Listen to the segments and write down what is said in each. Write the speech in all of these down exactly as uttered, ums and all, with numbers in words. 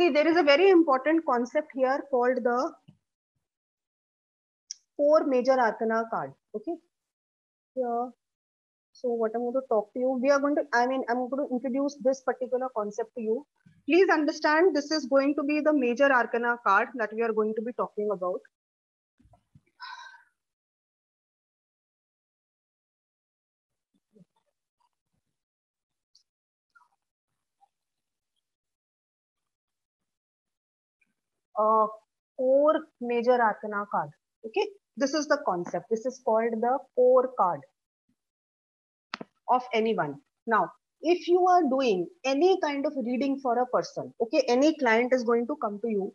See, there is a very important concept here called the four major arcana card. Okay. Here. So what I'm going to talk to you, we are going to, I mean, I'm going to introduce this particular concept to you. Please understand, this is going to be the major arcana card that we are going to be talking about. Uh, four major arcana card. Okay, this is the concept. This is called the core card of anyone. Now, if you are doing any kind of reading for a person, okay, any client is going to come to you.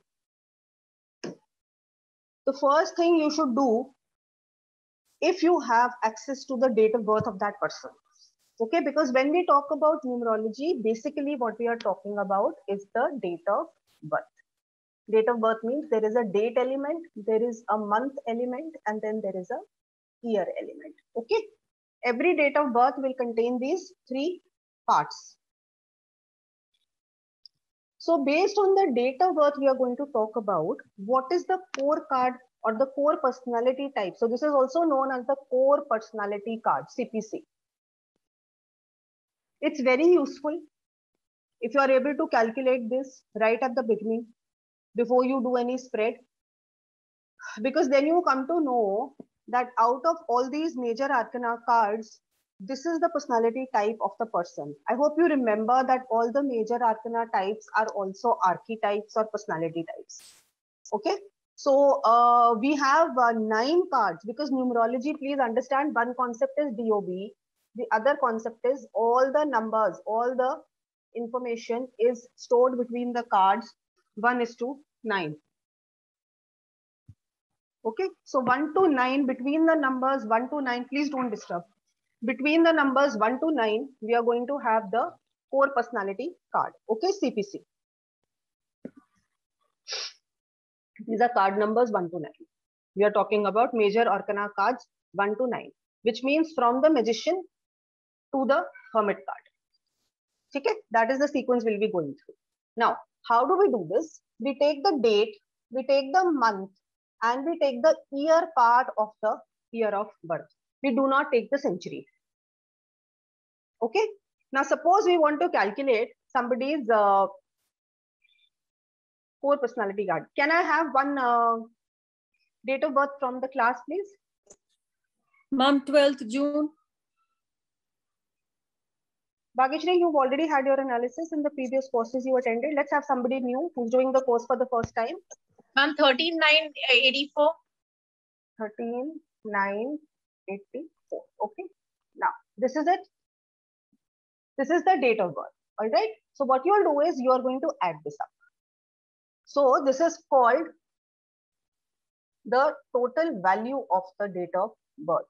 The first thing you should do, if you have access to the date of birth of that person, okay, because when we talk about numerology, basically what we are talking about is the date of birth. Date of birth means there is a date element, there is a month element, and then there is a year element. Okay, every date of birth will contain these three parts. So based on the date of birth, we are going to talk about what is the core card or the core personality type. So this is also known as the core personality card, C P C. It's very useful if you are able to calculate this right at the beginning before you do any spread, because then you come to know that out of all these major arcana cards, this is the personality type of the person. I hope you remember that all the major arcana types are also archetypes or personality types. Okay, so uh, we have uh, nine cards, because numerology, please understand, one concept is D O B, the other concept is all the numbers, all the information is stored between the cards one is to nine. Okay, so one to nine, between the numbers one to nine, please don't disturb. Between the numbers one to nine, we are going to have the core personality card. Okay, C P C. These are card numbers one to nine. We are talking about major arcana cards one to nine, which means from the magician to the hermit card. Okay, that is the sequence we'll be going through. Now, how do we do this? We take the date, we take the month, and we take the year part of the year of birth. We do not take the century. Okay. Now, suppose we want to calculate somebody's uh, core personality card. Can I have one uh, date of birth from the class, please? Ma'am, twelfth June. Bhageshri, you've already had your analysis in the previous courses you attended. Let's have somebody new who's doing the course for the first time. Ma'am, thirteen nine eighty-four. thirteen nine eighty-four. Okay. Now, this is it. This is the date of birth. All right. So what you will do is you are going to add this up. So this is called the total value of the date of birth.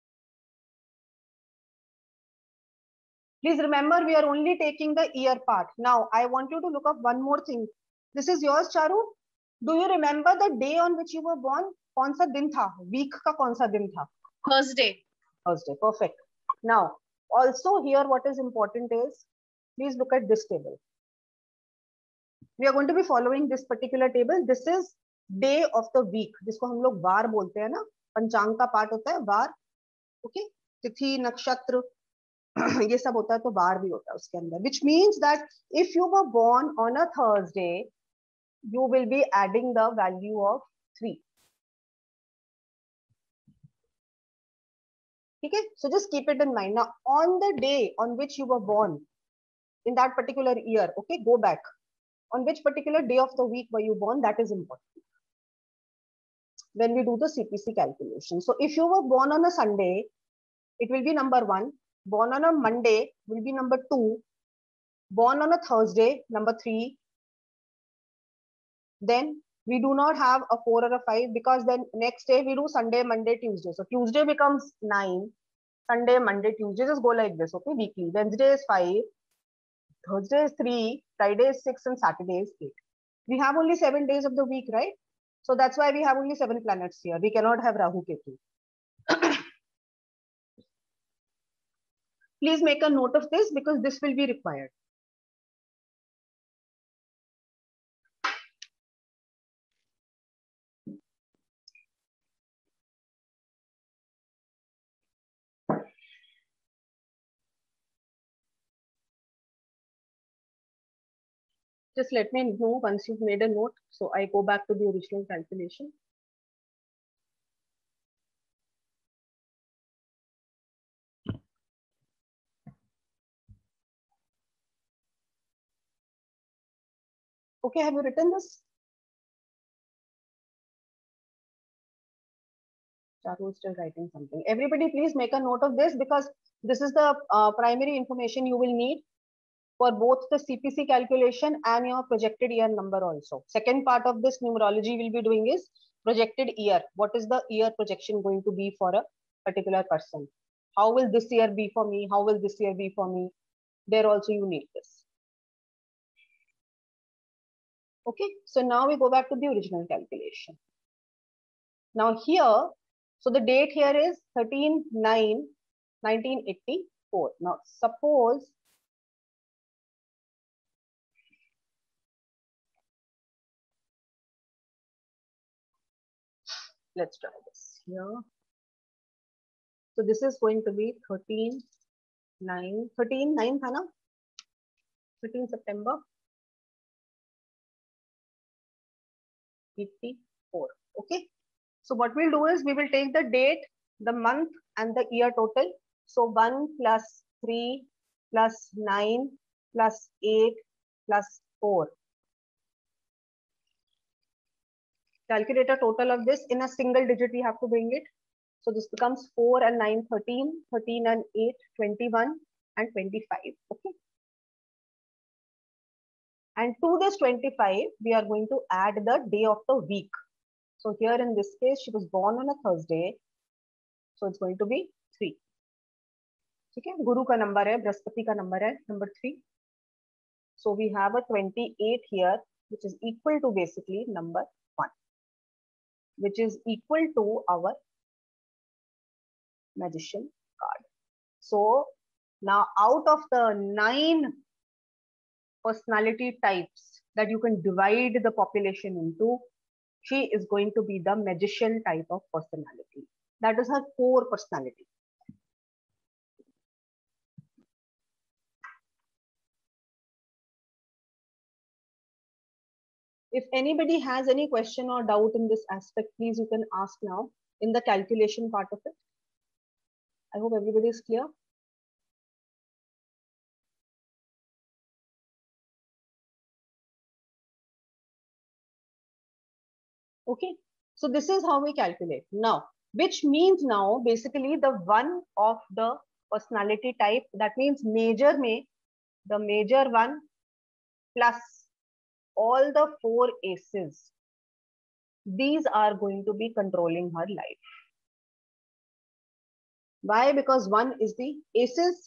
Please remember, we are only taking the year part. Now, I want you to look up one more thing. This is yours, Charu. Do you remember the day on which you were born? कौन सा दिन था? Week का कौन सा दिन था? Thursday. Thursday. Perfect. Now, also here, what is important is, please look at this table. We are going to be following this particular table. This is day of the week, जिसको हम लोग वार बोलते हैं ना, पंचांग का पार्ट होता है वार. Okay, तिथि, नक्षत्र, ये सब होता है, तो वार भी होता है उसके अंदर. Which means that if you were born on a Thursday, you will be adding the value of three. Okay, so just keep it in mind. Now, on the day on which you were born, in that particular year, okay, go back. On which particular day of the week were you born? That is important when we do the C P C calculation. So if you were born on a Sunday, it will be number one. Born on a Monday will be number two. Born on a Thursday, number three. Then we do not have a four or a five, because then next day we do Sunday, Monday, Tuesday. So Tuesday becomes nine, Sunday, Monday, Tuesday, just go like this, okay, weekly. Wednesday is five, Thursday is three, Friday is six, and Saturday is eight. We have only seven days of the week, right? So that's why we have only seven planets here. We cannot have Rahu Ketu. Please make a note of this, because this will be required. Just let me know once you've made a note. So I go back to the original calculation. Okay, have you written this? Charu is still writing something. Everybody please make a note of this, because this is the uh, primary information you will need for both the C P C calculation and your projected year number also. Second part of this numerology we'll be doing is projected year. What is the year projection going to be for a particular person? How will this year be for me? How will this year be for me? There also you need this. Okay, so now we go back to the original calculation. Now here, so the date here is thirteen nine nineteen eighty-four. Now suppose let's try this here. So this is going to be thirteen nine, thirteen nine, Hannah? thirteen September eighty-four. Okay. So what we'll do is we will take the date, the month, and the year total. So one plus three plus nine plus eight plus four. Calculate a total of this in a single digit. We have to bring it. So this becomes four and nine, thirteen, thirteen and eight, twenty-one and twenty-five. Okay. And to this twenty-five, we are going to add the day of the week. So here in this case, she was born on a Thursday. So it's going to be three. Okay. Guru ka number hai, Brahaspati ka number hai, number three. So we have a twenty-eight here, which is equal to basically number one, which is equal to our magician card. So now out of the nine personality types that you can divide the population into, she is going to be the magician type of personality. That is her core personality. If anybody has any question or doubt in this aspect, please you can ask now in the calculation part of it. I hope everybody is clear. Okay, so this is how we calculate now, which means now basically the one of the personality type, that means major may, the major one plus all the four aces, these are going to be controlling her life. Why? Because one is the aces.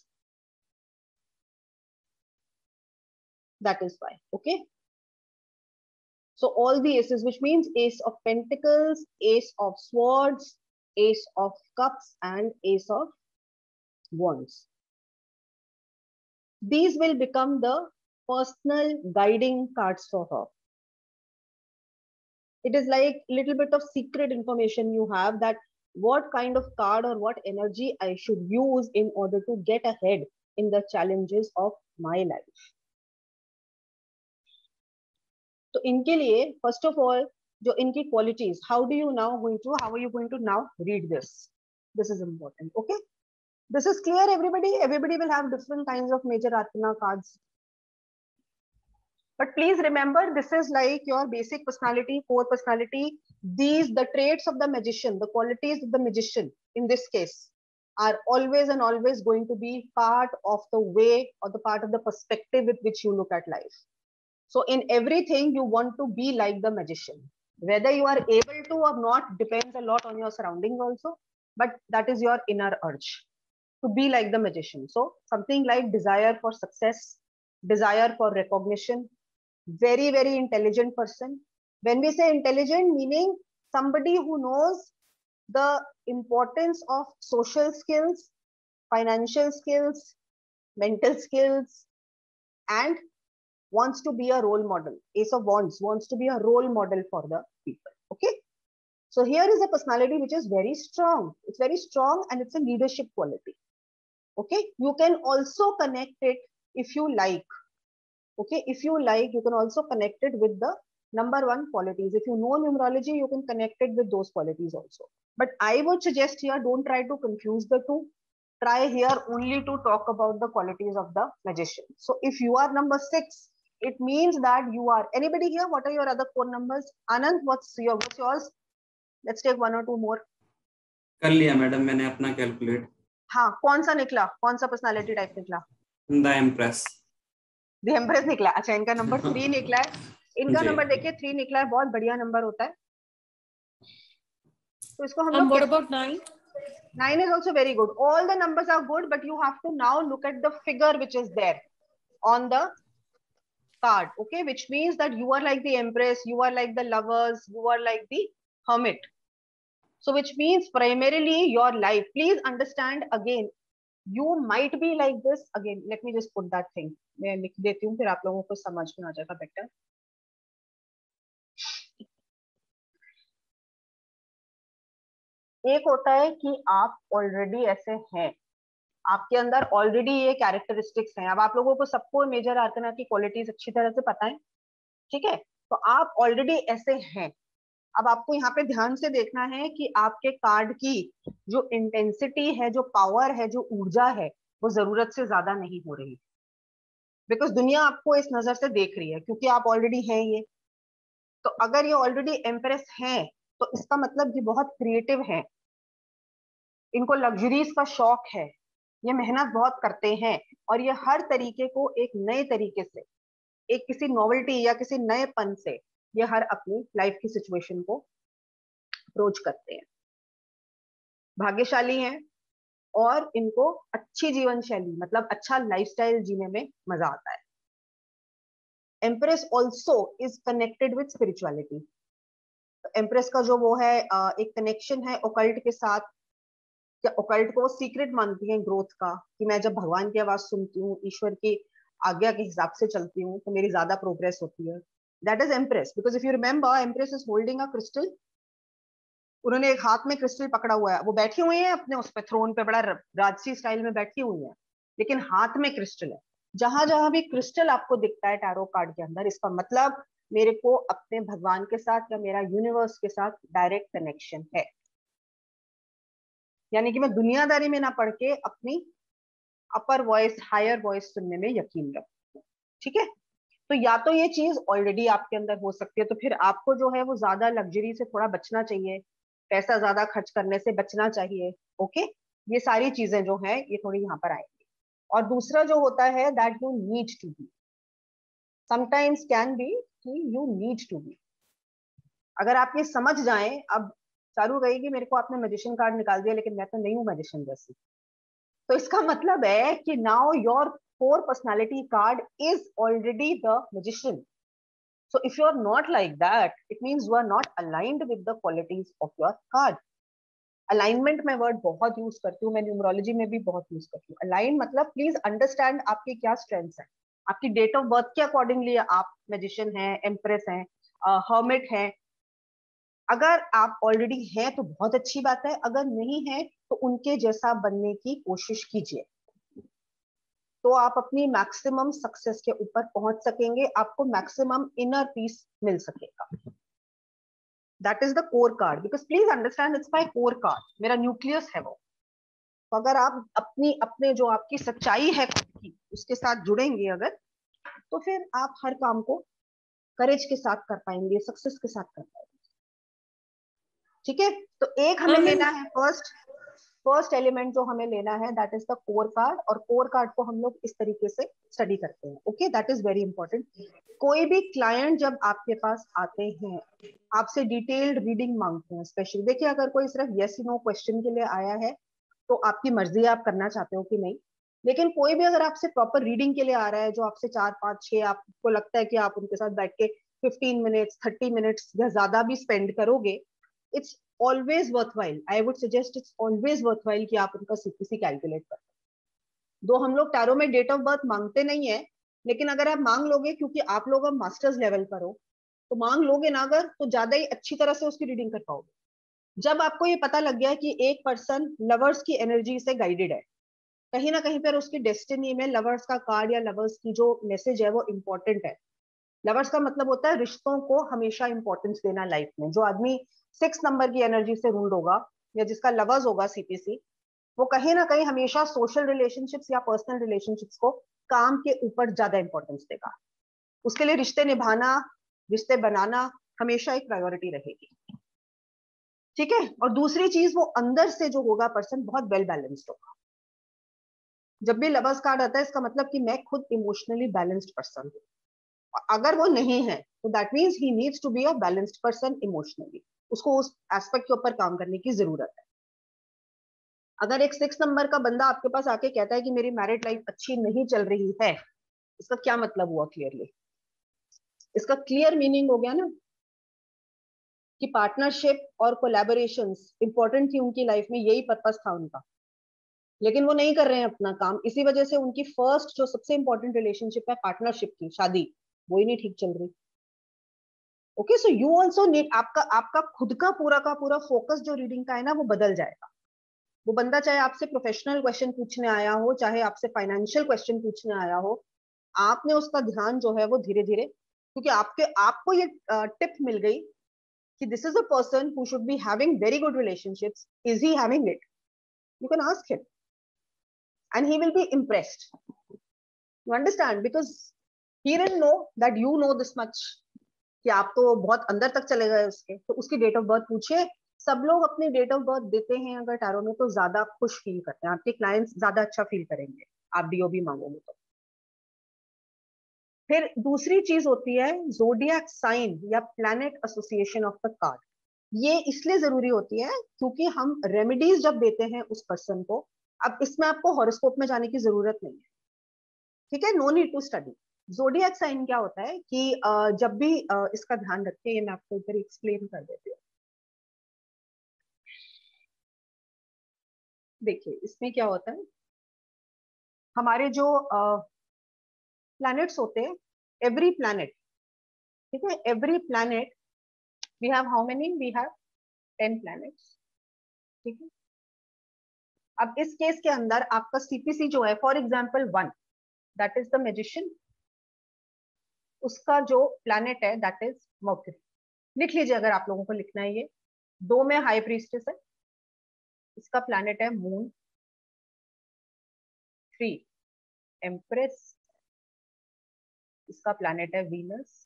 That is why. Okay. So all the aces, which means ace of pentacles, ace of swords, ace of cups, and ace of wands. These will become the personal guiding cards for her. It is like a little bit of secret information you have, that what kind of card or what energy I should use in order to get ahead in the challenges of my life. So इनके लिए first of all जो इनकी qualities, how do you now going to how are you going to now read this? This is important. Okay, this is clear, everybody. Everybody will have different kinds of major arcana cards, but please remember, this is like your basic personality, core personality. These the traits of the magician, the qualities of the magician in this case are always and always going to be part of the way or the part of the perspective with which you look at life. So in everything, you want to be like the magician. Whether you are able to or not depends a lot on your surroundings also, but that is your inner urge to be like the magician. So something like desire for success, desire for recognition, very, very intelligent person. When we say intelligent, meaning somebody who knows the importance of social skills, financial skills, mental skills, and wants to be a role model. Ace of Wands wants to be a role model for the people. Okay. So here is a personality which is very strong. It's very strong and it's a leadership quality. Okay. You can also connect it if you like Okay, if you like, you can also connect it with the number one qualities. If you know numerology, you can connect it with those qualities also. But I would suggest here, don't try to confuse the two. Try here only to talk about the qualities of the magician. So if you are number six, it means that you are, anybody here, what are your other four numbers? Anand, what's your, what's yours? Let's take one or two more. कर लिया madam मैंने अपना calculate. हाँ, कौन सा निकला, कौन सा पर्सनालिटी टाइप निकला? The empress. द एम्प्रेस निकला. अच्छा, इनका नंबर थ्री निकला है. इनका नंबर देखिए थ्री निकला है, बहुत बढ़िया नंबर होता है. तो इसको हम लोग, what about nine? Nine is also very good. All the numbers are good, but you have to now look at the figure which is there on the card. Okay, which means that you are like the Empress, you are like the Lovers, you are like the Hermit. So which means primarily your life. Please understand again, you might be like this. Again, let me just put that thing. मैं लिख देती हूँ, फिर आप लोगों को समझ में आ जाएगा better. एक होता है कि आप ऑलरेडी ऐसे हैं, आपके अंदर ऑलरेडी ये कैरेक्टरिस्टिक्स हैं. अब आप लोगों को सबको मेजर आर्कना की क्वालिटीज अच्छी तरह से पता है, ठीक है? तो आप ऑलरेडी ऐसे हैं. अब आपको यहाँ पे ध्यान से देखना है कि आपके कार्ड की जो इंटेंसिटी है, जो पावर है, जो ऊर्जा है, वो जरूरत से ज्यादा नहीं हो रही. बिकॉज दुनिया आपको इस नजर से देख रही है, क्योंकि आप ऑलरेडी हैं ये. तो अगर ये ऑलरेडी एम्प्रेस हैं, तो इसका मतलब ये बहुत क्रिएटिव है, इनको लग्जरीज का शौक है, ये मेहनत बहुत करते हैं, और ये हर तरीके को एक नए तरीके से, एक किसी नोवेल्टी या किसी नएपन से ये हर अपनी लाइफ की सिचुएशन को अप्रोच करते हैं. भाग्यशाली हैं और इनको अच्छी जीवन शैली, मतलब अच्छा लाइफस्टाइल जीने में मजा आता है. Empress also is connected with spirituality. Empress का जो वो है एक कनेक्शन है ओकल्ट के साथ. ओकल्ट को सीक्रेट मानती है ग्रोथ का, कि मैं जब भगवान की आवाज सुनती हूँ, ईश्वर की आज्ञा के हिसाब से चलती हूँ, तो मेरी ज्यादा प्रोग्रेस होती है. That is empress. Because if you remember, empress is holding a crystal. उन्होंने एक हाथ में क्रिस्टल पकड़ा हुआ है. वो बैठी हुई है अपने उस पे थ्रोन पे, बड़ा राजसी स्टाइल में बैठी हुई है, लेकिन हाथ में क्रिस्टल है. जहां जहां भी क्रिस्टल आपको दिखता है टैरो कार्ड के अंदर, इसका मतलब मेरे को अपने भगवान के साथ या मेरा यूनिवर्स के साथ डायरेक्ट कनेक्शन है. यानी कि मैं दुनियादारी में ना पढ़ के अपनी अपर वॉइस, हायर वॉइस सुनने में यकीन रखूं. ठीक है? तो या तो ये चीज ऑलरेडी आपके अंदर हो सकती है, तो फिर आपको जो है वो ज्यादा लग्जरी से थोड़ा बचना चाहिए, पैसा ज्यादा खर्च करने से बचना चाहिए. ओके, ये सारी चीजें जो है ये थोड़ी यहाँ पर आएंगी. और दूसरा जो होता है, that you need to be, sometimes can be कि यू नीड टू बी. अगर आप ये समझ जाएं, अब चालू रहेगी मेरे को आपने मैजिशियन कार्ड निकाल दिया, लेकिन मैं तो नहीं हूँ मैजिशियन जैसी, तो इसका मतलब है कि now your core personality card is already the magician. So if you are not like that, it means you are not aligned with the qualities of your card. Alignment में word बहुत use करती हूँ मैं, numerology में भी बहुत use करती हूँ. अलाइन मतलब प्लीज अंडरस्टैंड आपकी क्या स्ट्रेंथ्स है, आपकी डेट ऑफ बर्थ के अकॉर्डिंगली आप मैजिशियन हैं, एम्प्रेस हैं, हर्मिट हैं. अगर आप ऑलरेडी हैं तो बहुत अच्छी बात है, अगर नहीं है तो उनके जैसा बनने की कोशिश कीजिए, तो आप अपनी मैक्सिमम सक्सेस के ऊपर पहुंच सकेंगे, आपको मैक्सिमम इनर पीस मिल सकेगा. That is the core card. Because please understand, it's my core card, मेरा न्यूक्लियस है वो. तो अगर आप अपनी अपने जो आपकी सच्चाई है खुद की, उसके साथ जुड़ेंगे अगर, तो फिर आप हर काम को करेज के साथ कर पाएंगे, सक्सेस के साथ कर पाएंगे. ठीक है? तो एक हमें लेना है फर्स्ट फर्स्ट एलिमेंट जो हमें लेना है, that is the core card. और कोर कार्ड को हम लोग इस तरीके से स्टडी करते हैं. Okay, that is very important. कोई भी क्लाइंट जब आपके पास आते हैं, आपसे डिटेल्ड रीडिंग मांगते हैं, स्पेशली देखिए, अगर कोई सिर्फ यस नो क्वेश्चन के लिए आया है तो आपकी मर्जी है, आप करना चाहते हो कि नहीं. लेकिन कोई भी अगर आपसे प्रॉपर रीडिंग के लिए आ रहा है, जो आपसे चार पांच छह, आपको लगता है कि आप उनके साथ बैठ के फिफ्टीन मिनट्स थर्टी मिनट्स या ज्यादा भी स्पेंड करोगे, it's always worthwhile. I would suggest it's always worthwhile कि आप उनका सीपीसी कैलकुलेट करें. दो हम लोग टैरो में डेट ऑफ बर्थ मांगते नहीं है, लेकिन अगर आप मांग लोगे, क्योंकि आप लोग अब मास्टर्स लेवल पर हो, तो मांग लोगे ना अगर, तो ज्यादा ही अच्छी तरह से उसकी रीडिंग कर पाओगे. जब आपको ये पता लग गया कि एक पर्सन लवर्स की एनर्जी से गाइडेड है, कहीं ना कहीं पर उसकी डेस्टिनी में लवर्स का कार्ड या लवर्स की जो मैसेज है वो इंपॉर्टेंट है। लवर्स का मतलब होता है रिश्तों को हमेशा इंपॉर्टेंस देना लाइफ में। जो आदमी सिक्स नंबर की एनर्जी से रूल्ड होगा या जिसका लवर्स होगा सीपीसी, वो कहीं ना कहीं हमेशा सोशल रिलेशनशिप्स या पर्सनल रिलेशनशिप्स को काम के ऊपर ज्यादा इंपॉर्टेंस देगा। उसके लिए रिश्ते निभाना, रिश्ते बनाना हमेशा एक प्रायोरिटी रहेगी। ठीक है। और दूसरी चीज, वो अंदर से जो होगा पर्सन बहुत वेल बैलेंस्ड होगा। जब भी लवर्स कार्ड आता है इसका मतलब कि मैं खुद इमोशनली बैलेंस्ड पर्सन हूँ। अगर वो नहीं है तो that means he needs to be a balanced person emotionally. उसको उस एस्पेक्ट के ऊपर काम करने की जरूरत है। अगर एक सिक्स नंबर का बंदा आपके पास आके कहता है कि मेरी मैरिड लाइफ अच्छी नहीं चल रही है, इसका क्या मतलब हुआ क्लियरली? इसका क्लियर मीनिंग हो गया ना कि पार्टनरशिप और कोलैबोरेशंस इंपॉर्टेंट थी उनकी लाइफ में, यही पर्पस था उनका, लेकिन वो नहीं कर रहे हैं अपना काम। इसी वजह से उनकी फर्स्ट जो सबसे इंपॉर्टेंट रिलेशनशिप है पार्टनरशिप की, शादी, वो ही नहीं ठीक चल रही। Okay, so you also need, आपका आपका खुद का पूरा का पूरा फोकस जो रीडिंग का है ना वो बदल जाएगा। वो बंदा चाहे आपसे प्रोफेशनल क्वेश्चन पूछने आया हो, चाहे आपसे फाइनेंशियल क्वेश्चन पूछने आया हो, आपने उसका ध्यान जो है वो धीरे धीरे, क्योंकि आपके आपको ये टिप मिल गई कि this is a person who should be having very good relationships, is he having it? You can ask him and he will be impressed. You understand? Because he didn't know that you know this much, कि आप तो बहुत अंदर तक चले गए उसके। तो उसकी डेट ऑफ बर्थ पूछिए। सब लोग अपनी डेट ऑफ बर्थ देते हैं अगर टैरो में तो ज्यादा खुश फील करते हैं, आपके क्लाइंट्स ज्यादा अच्छा फील करेंगे आप डीओबी मांगोगे तो। फिर दूसरी चीज होती है जोडियक साइन या planet association of the card. ये इसलिए जरूरी होती है क्योंकि हम रेमेडीज जब देते हैं उस पर्सन को, अब इसमें आपको हॉरोस्कोप में जाने की जरूरत नहीं है, ठीक है, no need to study. Zodiac sign क्या होता है कि जब भी इसका ध्यान रखिए, ये मैं आपको इधर एक्सप्लेन कर देती हूँ। देखिए इसमें क्या होता है, हमारे जो प्लैनेट्स होते हैं, एवरी प्लैनेट, ठीक है, every planet we have how many, we have ten planets, ठीक है। अब इस केस के अंदर आपका सीपीसी जो है, for example one, that is the magician, उसका जो प्लैनेट है दैट इज मर्क्यूरी। लिख लीजिए अगर आप लोगों को लिखना है ये। दो में हाई प्रीस्टेस है, इसका प्लैनेट है मून। थ्री एम्प्रेस, इसका प्लैनेट है Venus.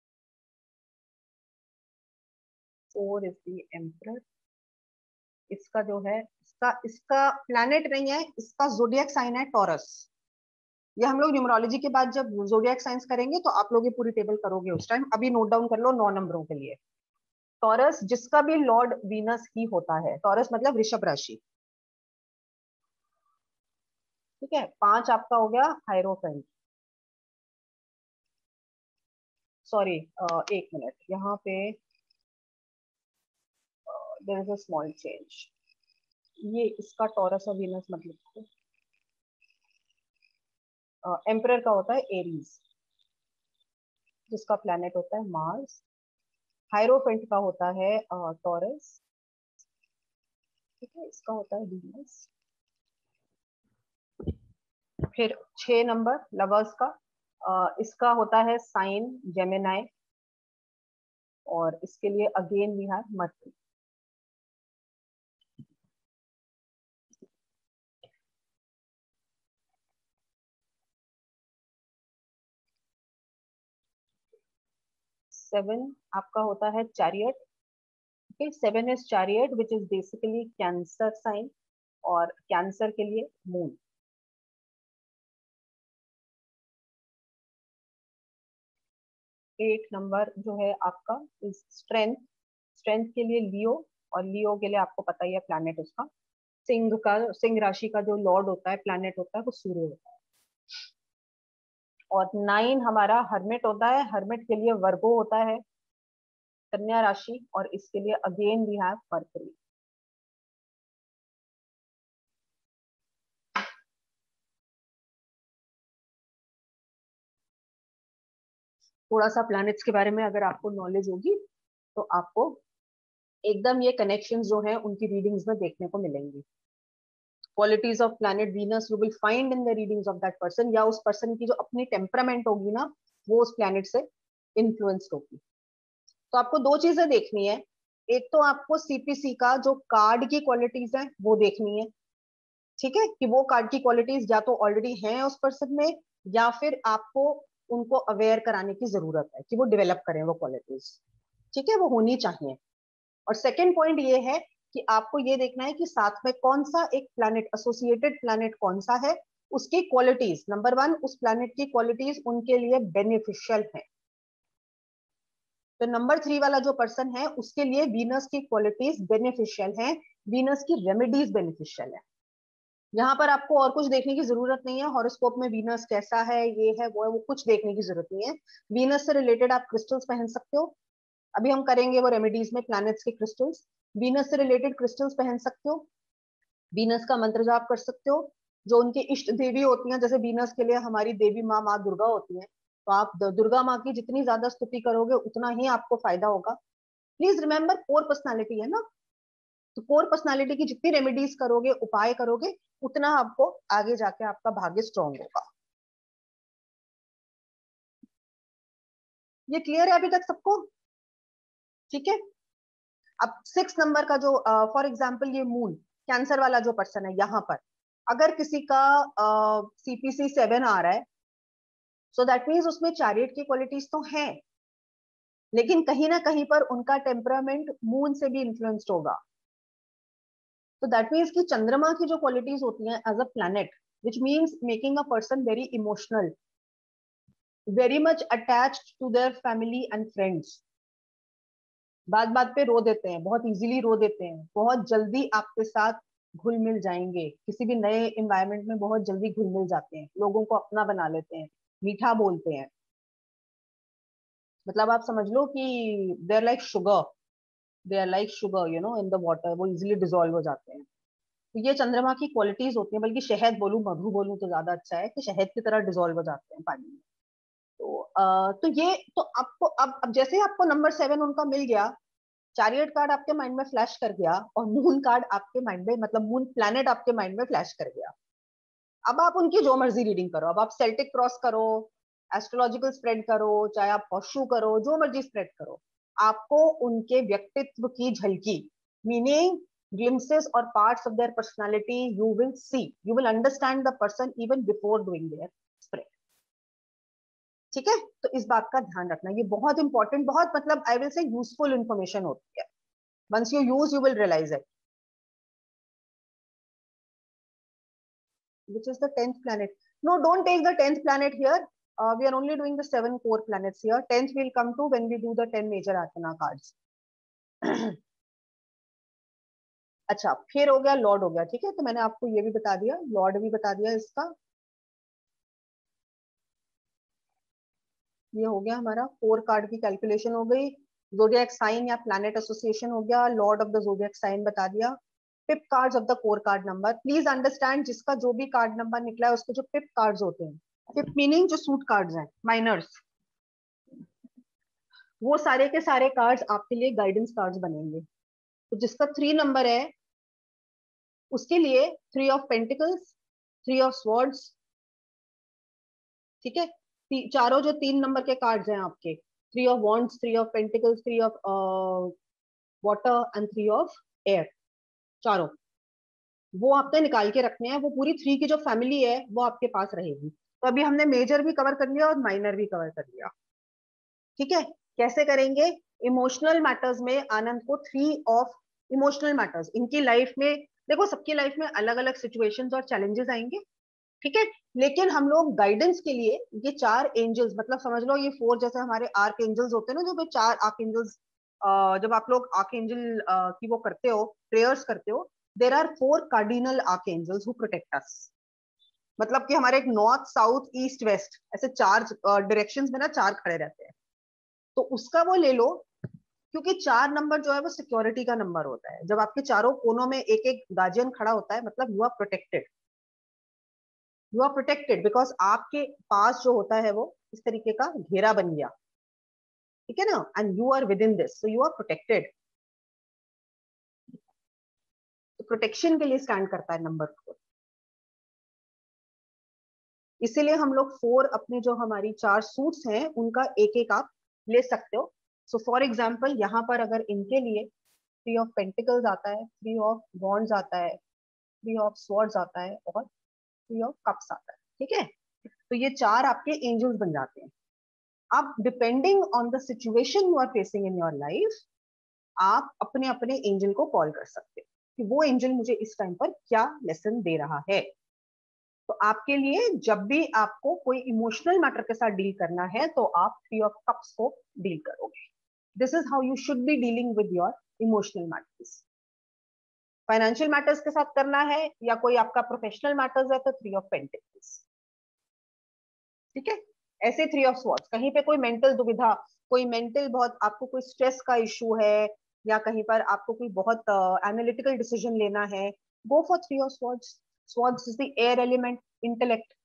Four is the emperor, इसका जो है इसका इसका प्लैनेट नहीं है, इसका जोडियक साइन है टॉरस। ये हम लोग न्यूमरोलॉजी के बाद जब जोडियक साइंस करेंगे तो आप लोग ये पूरी टेबल करोगे उस टाइम, अभी नोट डाउन कर लो नौ नंबरों के लिए। टॉरस जिसका भी लॉर्ड वीनस ही होता है, टॉरस मतलब वृषभ राशि, ठीक है। पांच आपका हो गया हायरोफेंट, सॉरी एक मिनट, यहाँ पे there is a small change, ये इसका टॉरस और वीनस मतलब एम्परर का होता है एरीज, जिसका प्लैनेट होता है मार्स। हायरोफेंट का होता है टॉरस, ठीक है, इसका होता है वीनस। फिर छह नंबर लवर्स का, uh, इसका होता है साइन जेमिनाई, और इसके लिए again we have Mercury. Seven आपका होता है chariot, okay, seven is chariot which is basically Cancer sign, और कैंसर के लिए मून। एट नंबर जो है आपका इज स्ट्रेंथ, स्ट्रेंथ के लिए लियो, और लियो के लिए आपको पता ही है प्लैनेट उसका सिंह का, सिंह राशि का जो लॉर्ड होता है, प्लैनेट होता है, वो सूर्य होता है। और नाइन हमारा हर्मिट होता है, हर्मिट के लिए वर्गो होता है, कन्या राशि, और इसके लिए अगेन वी हैव मर्क्यूरी। थोड़ा सा प्लैनेट्स के बारे में अगर आपको नॉलेज होगी तो आपको एकदम ये कनेक्शंस जो है उनकी रीडिंग्स में देखने को मिलेंगी। Qualities of planet Venus you will find in the readings of that person, या उस पर्सन की जो अपनी टेम्परामेंट होगी ना वो उस प्लैनेट से इन्फ्लुएंस्ड होगी। तो आपको दो चीजें देखनी है, एक तो आपको सीपीसी का जो कार्ड की क्वालिटीज है वो देखनी है, ठीक है, कि वो कार्ड की क्वालिटीज या तो ऑलरेडी हैं उस पर्सन में या फिर आपको उनको अवेयर कराने की जरूरत है कि वो डेवलप करें वो क्वालिटीज, ठीक है, वो होनी चाहिए। और सेकेंड पॉइंट ये है कि आपको ये देखना है कि साथ में कौन सा एक प्लैनेट, एसोसिएटेड प्लैनेट कौन सा है, उसकी क्वालिटीज, नंबर वन उस प्लैनेट की क्वालिटीज उनके लिए बेनिफिशियल है। तो नंबर थ्री वाला जो पर्सन है उसके लिए वीनस की क्वालिटीज बेनिफिशियल है, वीनस की रेमेडीज बेनिफिशियल है। यहाँ पर आपको और कुछ देखने की जरूरत नहीं है, हॉरोस्कोप में वीनस कैसा है, ये है वो है, वो कुछ देखने की जरूरत नहीं है। वीनस से रिलेटेड आप क्रिस्टल्स पहन सकते हो, अभी हम करेंगे वो रेमेडीज में प्लैनेट्स के क्रिस्टल्स। वीनस से रिलेटेड क्रिस्टल्स पहन सकते हो, वीनस का मंत्र जाप कर सकते हो, जो उनके इष्ट देवी होती हैं, जैसे वीनस के लिए हमारी देवी माँ माँ दुर्गा होती हैं, तो आप दुर्गा माँ की जितनी ज्यादा स्तुति करोगे उतना ही आपको फायदा होगा। प्लीज रिमेंबर कोर पर्सनालिटी है ना, तो कोर पर्सनालिटी की जितनी रेमेडीज करोगे, उपाय करोगे, उतना आपको आगे जाके आपका भाग्य स्ट्रॉन्ग होगा। ये क्लियर है अभी तक सबको? ठीक है। अब सिक्स नंबर का जो फॉर uh, एग्जाम्पल ये मून कैंसर वाला जो पर्सन है, यहाँ पर अगर किसी का सीपीसी uh, सेवन आ रहा है, सो दैट मीन्स उसमें चैरियट की क्वालिटीज तो हैं, लेकिन कहीं ना कहीं पर उनका टेम्परामेंट मून से भी इन्फ्लुएंस्ड होगा। तो दैट मीन्स कि चंद्रमा की जो क्वालिटीज होती हैं as a planet, which means making a person very emotional, very much attached to their family and friends, बात बात पे रो देते हैं, बहुत इजीली रो देते हैं, बहुत जल्दी आपके साथ घुल मिल जाएंगे, किसी भी नए एनवायरनमेंट में बहुत जल्दी घुल मिल जाते हैं, लोगों को अपना बना लेते हैं, मीठा बोलते हैं, मतलब आप समझ लो कि they are like sugar, they are like sugar you know in the water, वो इजिली डिजोल्व हो जाते हैं। तो ये चंद्रमा की क्वालिटीज होती हैं, बल्कि शहद बोलूं मधु बोलूं तो ज्यादा अच्छा है, कि शहद की तरह डिजोल्व हो जाते हैं पानी में। तो आ, तो ये तो आपको अब अब जैसे आपको नंबर सेवन उनका मिल गया, चैरियट कार्ड आपके माइंड में फ्लैश कर गया और मून कार्ड आपके माइंड में, मतलब मून प्लैनेट आपके माइंड में फ्लैश कर गया, अब आप उनकी जो मर्जी रीडिंग करो, अब आप सेल्टिक क्रॉस करो, एस्ट्रोलॉजिकल स्प्रेड करो, चाहे आप हॉशू करो, जो मर्जी स्प्रेड करो, आपको उनके व्यक्तित्व की झलकी, meaning glimpses or parts of their personality you will see, you will understand the person even before doing their spread, ठीक है। तो इस बात का ध्यान रखना, ये बहुत इंपॉर्टेंट, बहुत मतलब I will say useful information होती है, once you use you will realize it। which is the tenth planet? No, don't take the tenth planet here, uh, we are only doing the seven core planets here, tenth will come to when we do the ten major arcana cards। अच्छा, फिर हो गया Lord हो गया, ठीक है, तो मैंने आपको ये भी बता दिया, लॉर्ड भी बता दिया इसका, ये हो गया हमारा फोर कार्ड की कैलकुलेशन हो गई, जोडियक साइन या प्लैनेट एसोसिएशन हो गया, lord of the zodiac sign बता दिया, fifth cards of the core card number. Please understand, जिसका जो भी कार्ड नंबर निकला है उसके जो फिफ्थ कार्ड्स होते हैं, फिफ्थ मीनिंग जो सूट कार्ड्स हैं, माइनर्स, वो सारे के सारे कार्ड्स आपके लिए गाइडेंस कार्ड्स बनेंगे। तो जिसका थ्री नंबर है उसके लिए three of pentacles, three of swords, ठीक है, चारों जो तीन नंबर के कार्ड्स हैं आपके, three of wands, three of pentacles, three of water and three of air, चारों वो आपने निकाल के रखने हैं, वो पूरी थ्री की जो फैमिली है वो आपके पास रहेगी। तो अभी हमने मेजर भी कवर कर लिया और माइनर भी कवर कर लिया, ठीक है। कैसे करेंगे? इमोशनल मैटर्स में आनंद को थ्री ऑफ इमोशनल मैटर्स, इनकी लाइफ में देखो, सबकी लाइफ में अलग अलग सिचुएशंस और चैलेंजेस आएंगे, ठीक है, लेकिन हम लोग गाइडेंस के लिए ये चार एंजल्स, मतलब समझ लो ये फोर जैसे हमारे आर्क एंजल्स होते हैं ना, जो चार आर्क एंजल्स, जब आप लोग आर्क एंजल की वो करते हो, प्रेयर्स करते हो, there are four cardinal archangels who protect us, मतलब कि हमारे एक नॉर्थ साउथ ईस्ट वेस्ट ऐसे चार डायरेक्शंस में ना चार खड़े रहते हैं, तो उसका वो ले लो, क्योंकि चार नंबर जो है वो सिक्योरिटी का नंबर होता है, जब आपके चारों कोनों में एक एक गार्जियन खड़ा होता है, मतलब you are protected, you are protected because आपके पास जो होता है वो इस तरीके का घेरा बन गया, ठीक है ना, and you are within this, so you are protected. तो प्रोटेक्शन के लिए स्टैंड करता है नंबर फोर, इसीलिए हम लोग फोर अपने जो हमारी चार सूट्स हैं उनका एक एक आप ले सकते हो. सो फॉर एग्जाम्पल यहाँ पर अगर इनके लिए थ्री ऑफ पेंटिकल्स आता है, थ्री ऑफ वॉन्ड्स आता है, थ्री ऑफ स्वॉर्ड्स आता है और थ्री ऑफ कप्स आता है. ठीक है, तो ये चार आपके एंजल्स बन जाते हैं. अब depending on the situation you are facing in your life, आप अपने अपने एंजल को कॉल कर सकते हो कि वो एंजल मुझे इस टाइम पर क्या लेसन दे रहा है. तो आपके लिए जब भी आपको कोई इमोशनल मैटर के साथ डील करना है तो आप थ्री ऑफ कप्स को डील करोगे. This is how you should be dealing with your emotional matters. Financial matters के साथ करना है या कोई आपका प्रोफेशनल मैटर्स है तो थ्री ऑफ पेंटिकल्स. ठीक है, ऐसे थ्री ऑफ स्वॉर्ड्स. कहीं पे कोई मेंटल दुविधा, कोई मेंटल बहुत आपको कोई स्ट्रेस का इशू है या कहीं पर आपको कोई बहुत एनालिटिकल डिसीजन लेना है, go for three of swords. Swords is the air element, intellect.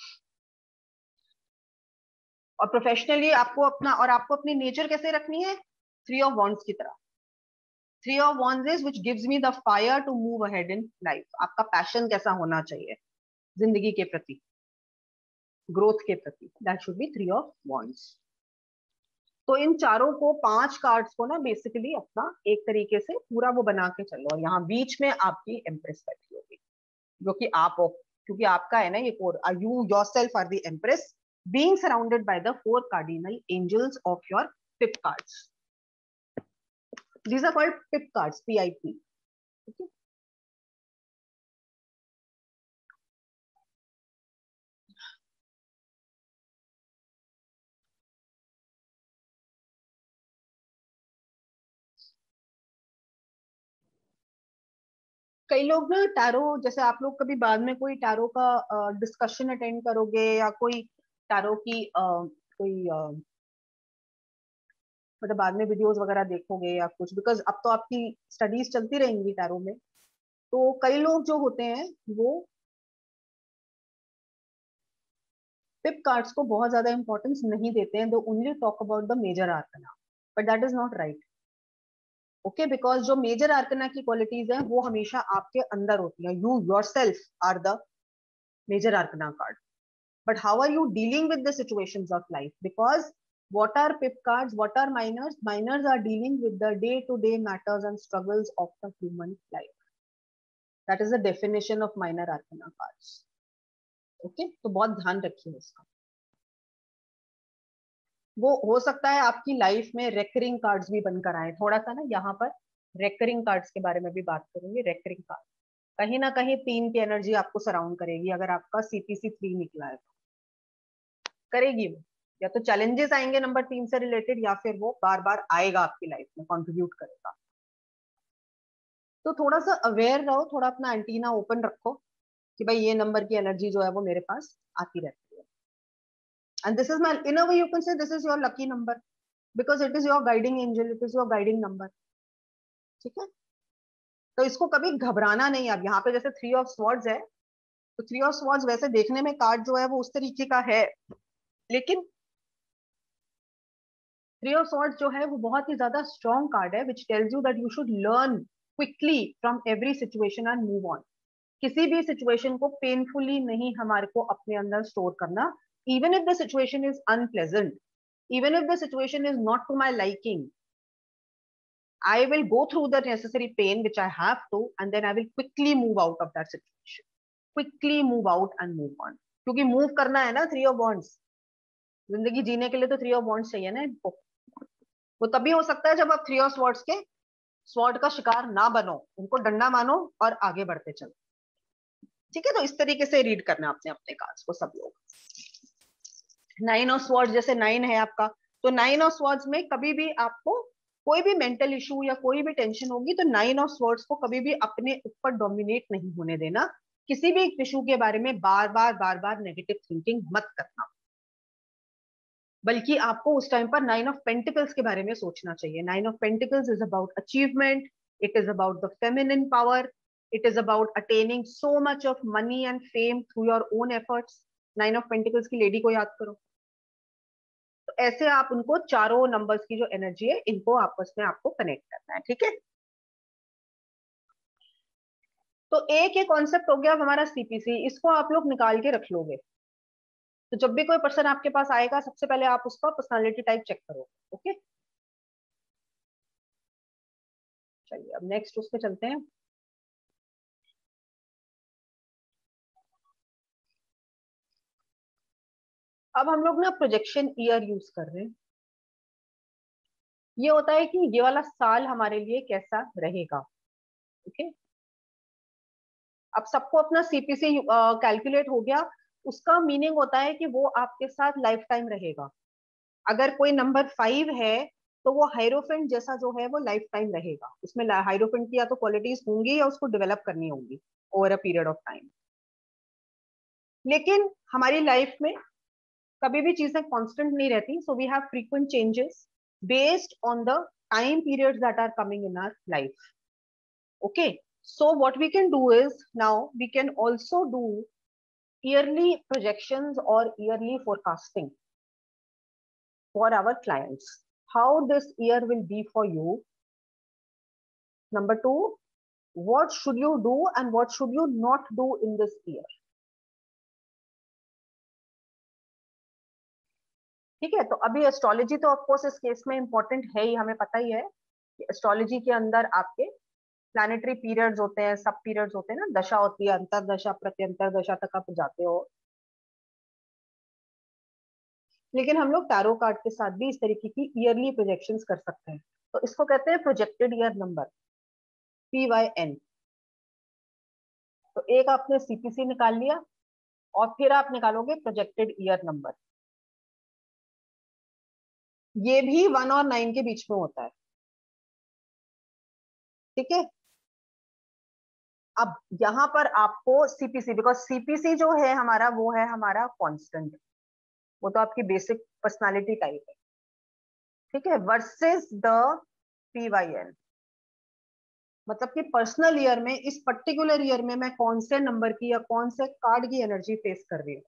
और प्रोफेशनली आपको अपना और आपको अपनी नेचर कैसे रखनी है, थ्री ऑफ वॉन्ड्स की तरह. Three of wands is which gives me the fire to move ahead in life. आपका पैशन कैसा होना चाहिए जिंदगी के प्रति, ग्रोथ के प्रति, that should be three of wands. तो इन चारों को, पांच कार्ड्स को ना बेसिकली अपना एक तरीके से पूरा वो बना के चलो. और यहाँ बीच में आपकी एम्प्रेस बैठी होगी जो कि आप हो, क्योंकि आपका है ना ये code. You yourself are the empress being surrounded by the four cardinal angels of your pip cards. These are called pip cards, P I P. Okay. कई लोग ना टैरो, जैसे आप लोग कभी बाद में कोई टैरो का डिस्कशन अटेंड करोगे या कोई टैरो की uh, कोई uh, मतलब बाद में वीडियोस वगैरह देखोगे या कुछ, बिकॉज अब तो आपकी स्टडीज चलती रहेंगी टैरो में. तो कई लोग जो होते हैं वो पिप कार्ड्स को बहुत ज्यादा इंपॉर्टेंस नहीं देते हैं. Do only talk about the major arcana, but that is not right. Okay, because जो मेजर आर्कना की क्वालिटीज हैं वो हमेशा आपके अंदर होती हैं. You yourself are the major arcana card, but how are you dealing with the situations of life? Because what are pip cards, what are minors? Minors are dealing with the day to day matters and struggles of the human life. That is the definition of minor arcana cards. Okay, तो बहुत ध्यान रखिए इसका. वो हो सकता है आपकी लाइफ में रेकरिंग कार्ड्स भी बनकर आए. थोड़ा सा ना यहाँ पर रेकरिंग कार्ड्स के बारे में भी बात करेंगे. रेकरिंग कार्ड कहीं ना कहीं तीन की एनर्जी आपको सराउंड करेगी. अगर आपका सीपीसी थ्री निकला है तो करेगी वो, या तो चैलेंजेस आएंगे नंबर तीन से रिलेटेड या फिर वो बार बार आएगा आपकी लाइफ में, कंट्रीब्यूट करेगा. तो थोड़ा सा अवेयर रहो, थोड़ा अपना एंटीना ओपन रखो कि भाई ये नंबर की एनर्जी जो है वो मेरे पास आती रहती है. And this is my, in a way you can say this is your lucky number because it is your guiding angel, it is your guiding number. ठीक है, तो इसको कभी घबराना नहीं. अब यहाँ पे जैसे थ्री ऑफ स्वॉर्ड्स है, तो थ्री ऑफ स्वॉर्ड्स वैसे देखने में कार्ड जो है वो उस तरीके का है, लेकिन थ्री ऑफ स्वॉर्ड्स जो है वो बहुत ही ज्यादा स्ट्रॉन्ग कार्ड है, which tells you that you should learn quickly from every situation and move on. किसी भी सिचुएशन को पेनफुली नहीं हमारे को अपने अंदर स्टोर करना. Even if the situation is unpleasant, even if the situation is not to my liking, I will go through the necessary pain which I have to, and then I will quickly move out of that situation. Quickly move out and move on. क्योंकि move करना है ना three of wands. जिंदगी जीने के लिए तो three of wands चाहिए ना इनको. वो तभी हो सकता है जब आप थ्री ऑफ स्वॉर्ड्स के स्वॉर्ड का शिकार ना बनो, उनको डंडा मानो और आगे बढ़ते चलो. ठीक है, तो इस तरीके से रीड करना आपने अपने कार्ड्स को सब लोग. नाइन ऑफ स्वॉर्ड्स, जैसे नाइन है आपका, तो नाइन ऑफ स्वॉर्ड्स में कभी भी आपको कोई भी मेंटल इशू या कोई भी टेंशन होगी तो नाइन ऑफ स्वॉर्ड्स को कभी भी अपने ऊपर डोमिनेट नहीं होने देना. किसी भी इशू के बारे में बार बार बार बार नेगेटिव थिंकिंग मत करना, बल्कि आपको उस टाइम पर नाइन ऑफ पेंटिकल्स के बारे में सोचना चाहिए. Nine of pentacles is about achievement, it is about the feminine power, it is about attaining so much of money and fame through your own efforts. Nine of pentacles की lady को याद करो. तो ऐसे आप उनको चारों नंबर्स की जो एनर्जी है इनको आपस में आपको कनेक्ट करना है. ठीक है, तो एक ये कॉन्सेप्ट हो गया हमारा सीपीसी. इसको आप लोग निकाल के रख लोगे. तो जब भी कोई पर्सन आपके पास आएगा सबसे पहले आप उसका पर्सनालिटी टाइप चेक करो। ओके, चलिए अब नेक्स्ट उस पे चलते हैं। अब हम लोग ना प्रोजेक्शन ईयर यूज कर रहे हैं। ये होता है कि ये वाला साल हमारे लिए कैसा रहेगा। ओके, अब सबको अपना सीपीसी कैलकुलेट हो गया। उसका मीनिंग होता है कि वो आपके साथ लाइफ टाइम रहेगा। अगर कोई नंबर फाइव है तो वो हाइरोफेंट जैसा जो है वो लाइफ टाइम रहेगा। उसमें हाइरोफेंट की या तो क्वालिटीज होंगी या उसको डेवलप करनी होगी over a period of time. लेकिन हमारी लाइफ में कभी भी चीजें कांस्टेंट नहीं रहती, so we have frequent changes based on the time periods that are coming in our life. Okay, so what we can do is now we can also do yearly projections or yearly forecasting for our clients. How this year will be for you. Number two, what should you do and what should you not do in this year. ठीक है, तो अभी astrology तो of course इस case में important है ही, हमें पता ही है कि एस्ट्रोलॉजी के अंदर आपके प्लैनेटरी पीरियड्स होते हैं, सब पीरियड्स होते हैं ना, दशा होती है, अंतरदशा प्रत्यंतर दशा तक आप जाते हो। लेकिन हम लोग टैरो कार्ड के साथ भी इस तरीके की ईयरली प्रोजेक्शंस कर सकते हैं। तो इसको कहते हैं projected year number, P Y N. तो एक आपने सीपीसी निकाल लिया और फिर आप निकालोगे प्रोजेक्टेड ईयर नंबर। ये भी वन और नाइन के बीच में होता है। ठीक है, अब यहां पर आपको सीपीसी, बिकॉज सीपीसी जो है हमारा वो है हमारा कांस्टेंट, वो तो आपकी बेसिक पर्सनालिटी टाइप है। ठीक है, versus the P Y N, मतलब कि पर्सनल ईयर में, इस पर्टिकुलर ईयर में मैं कौन से नंबर की या कौन से कार्ड की एनर्जी फेस कर रही हूँ।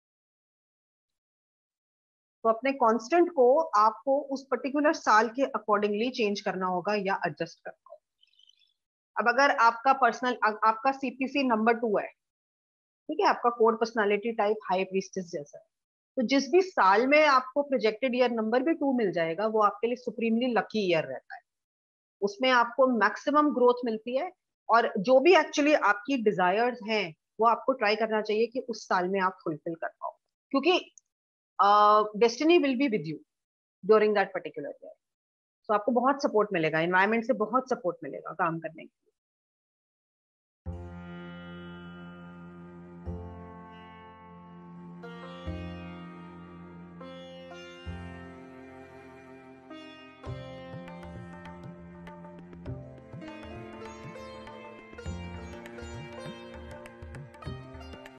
तो अपने कांस्टेंट को आपको उस पर्टिकुलर साल के अकॉर्डिंगली चेंज करना होगा या एडजस्ट करना होगा। अब अगर आपका पर्सनल, आपका सीपीसी नंबर टू है, ठीक है, आपका code personality type high priestess जैसा है, तो जिस भी साल में आपको प्रोजेक्टेड ईयर नंबर भी टू मिल जाएगा वो आपके लिए सुप्रीमली लकी ईयर रहता है। उसमें आपको मैक्सिमम ग्रोथ मिलती है और जो भी एक्चुअली आपकी डिजायर्स हैं वो आपको ट्राई करना चाहिए कि उस साल में आप फुलफिल कर पाओ, क्योंकि destiny will be with you during that particular year. तो आपको बहुत सपोर्ट मिलेगा, एनवायरमेंट से बहुत सपोर्ट मिलेगा काम करने के।